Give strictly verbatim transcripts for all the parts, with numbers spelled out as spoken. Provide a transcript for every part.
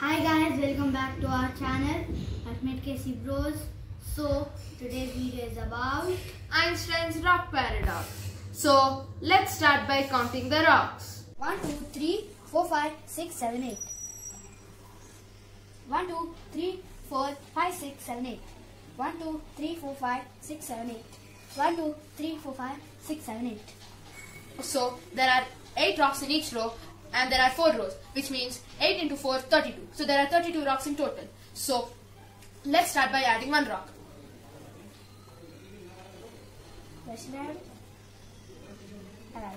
Hi guys, welcome back to our channel Ultimate K C Bros. So today's video is about Einstein's rock paradox. So let's start by counting the rocks. one, two, three, four, five, six, seven, eight. one, two, three, four, five, six, seven, eight. one, two, three, four, five, six, seven, eight. one, two, three, four, five, six, seven, eight. So there are eight rocks in each row and there are four rows, which means eight into four, thirty-two. So there are thirty-two rocks in total. So let's start by adding one rock. Let's add. Add.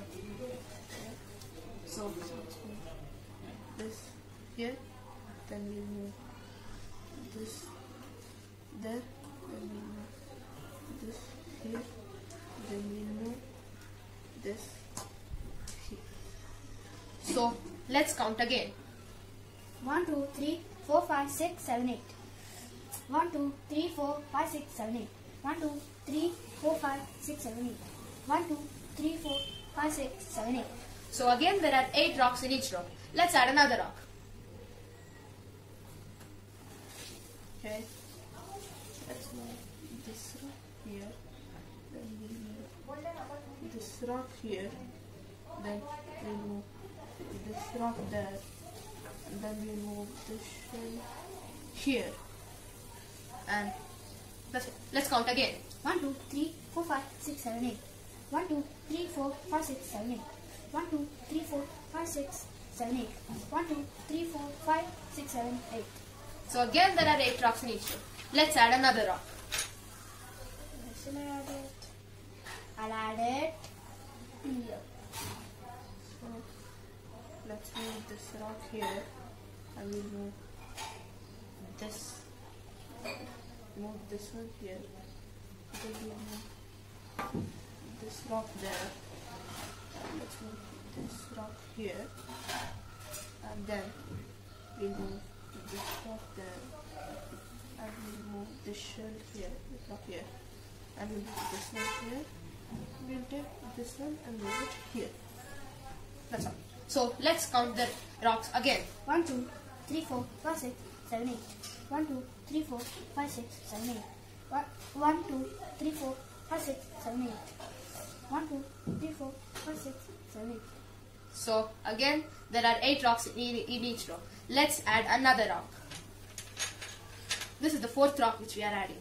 So this here, then we move this there, then we move this here, then we move this here. So let's count again. one, two, three, four, five, six, seven, eight. one, two, three, four, five, six, seven, eight. one, two, three, four, five, six, seven, eight. one, two, three, four, five, six, seven, eight. So again there are eight rocks in each row. Let's add another rock. Okay. Let's move this rock here. Then we move this rock here. Then we move this rock there. And then we move this shell here. And that's it. Let's count again. one, two, three, four, five, six, seven, eight. one, two, three, four, five, six, seven, eight. one, two, three, four, five, six, seven, eight. one, two, three, four, five, six, seven, eight. So again there are eight rocks in each row. Let's add another rock. Let's add it. I'll add it here. So let's move this rock here. I will move this. Move this one here. Then we move this rock there. Let's move this rock here. And then we move this rock there. And we move this shell here. This rock here. And we move this one here. We'll take this one and move it here. That's all. So let's count the rocks again. one, two, three, four, five, six, seven, eight. one, two, three, four, five, six, seven, eight. one, two, three, four, five, six, seven, eight. one, two, three, four, five, six, seven, eight. So again there are eight rocks in, in each row. Let's add another rock. This is the fourth rock which we are adding.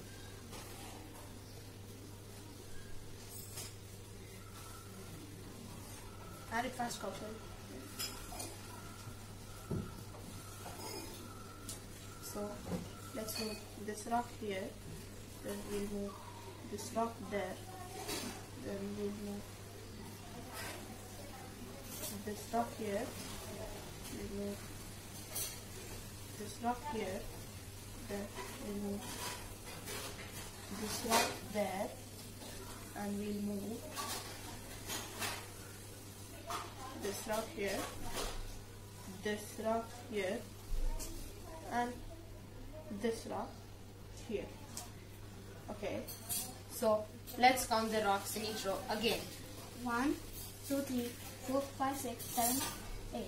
Add it fast, Kaushal. So let's move this rock here, then we'll move this rock there, then we'll move this rock here, we'll move this rock here, then we'll move this rock there, and we'll move this rock here, this rock here, and this rock here. Okay, so let's count the rocks in each row again. one, two, three, four, five, six, seven, eight.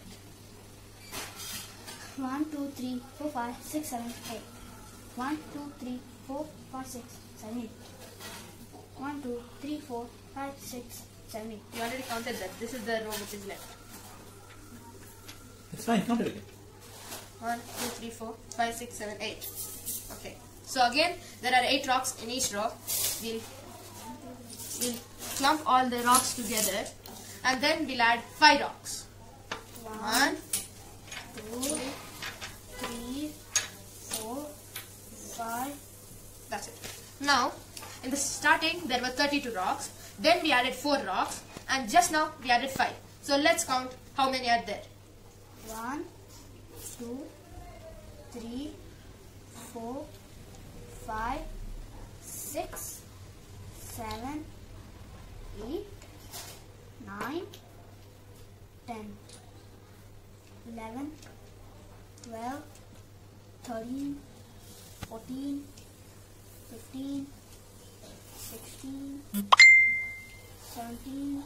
one, two, three, four, five, six, seven, eight. one, two, three, four, five, six, seven, eight. one, two, three, four, five, six, seven, eight. You already counted that. This is the row which is left. It's fine, count it again. one, two, three, four, five, six, seven, eight. Okay. So again, there are eight rocks in each row. We'll, we'll clump all the rocks together and then we'll add five rocks. One, two, three, four, five. That's it. Now, in the starting, there were thirty-two rocks. Then we added four rocks. And just now, we added five. So let's count how many are there. one, two, three, four, five, six, seven, eight, nine, ten, eleven, twelve, thirteen, fourteen, fifteen, sixteen, seventeen,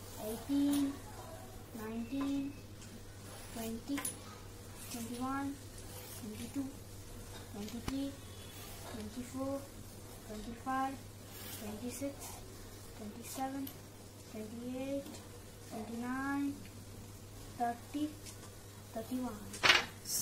eighteen, nineteen, twenty, twenty-one, twenty-two, twenty-three, twenty-four, twenty-five, twenty-six, twenty-seven, twenty-eight, twenty-nine, thirty, thirty-one.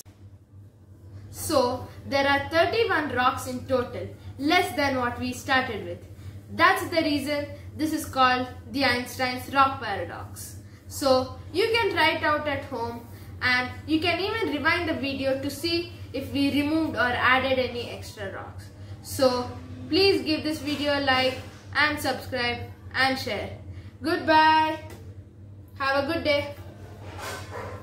So, there are thirty-one rocks in total, less than what we started with. That's the reason this is called the Einstein's rock paradox. So, you can try it out at home and you can even rewind the video to see if we removed or added any extra rocks. So, please give this video a like and subscribe and share. Goodbye. Have a good day.